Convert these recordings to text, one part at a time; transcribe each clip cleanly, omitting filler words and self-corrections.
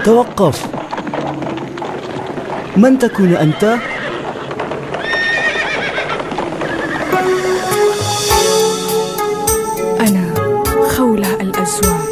توقف. من تكون أنت؟ أنا خولة الأزواج.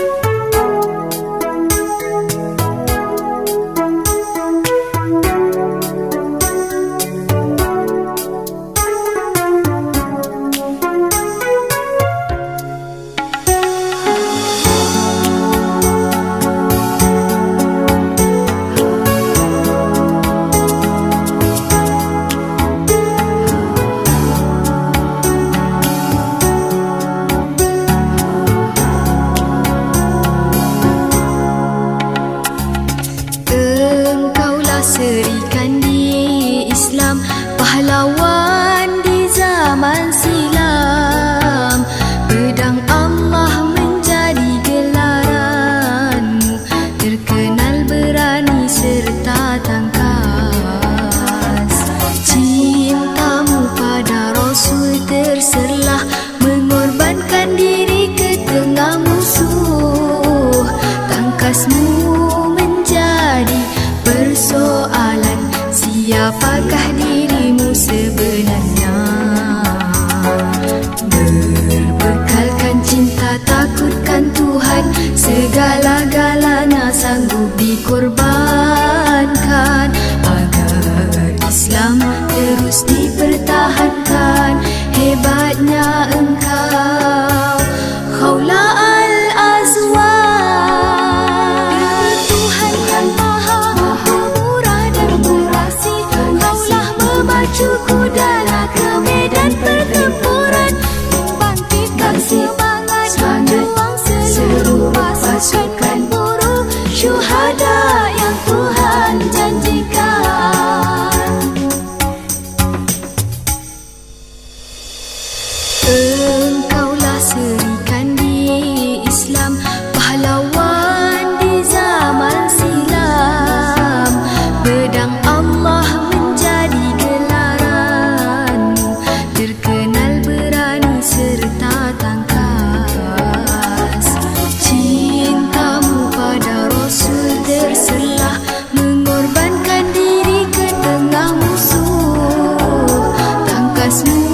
Serikan di Islam, pahlawan di zaman silam. Pedang Allah menjadi gelaranmu, terkenal berani serta tangkas. Cintamu pada Rasul terserlah, mengorbankan diri ke tengah musuh. Tangkasmu menjadi persoalan, siapakah dirimu sebenarnya? Berbekalkan cinta, takutkan Tuhan, segala-galanya sanggup dikorbankan agar Islam terus dipertahankan. Hebatnya engkau, Khawlah Al-Azwaj. Tuhan yang Maha Pemurah dan Pengasih, Kaulah memacu kudara ke medan pertempuran, membangkitkan semangat juang seluruh pasukan buruh syuhada yang Tuhan janjikan. Engkaulah serikan di Islam, pahlawan di zaman silam. Pedang Allah menjadi gelaranmu, terkenal berani serta tangkas. Cintamu pada Rasul terserlah, mengorbankan diri ke tengah musuh. Tangkasmu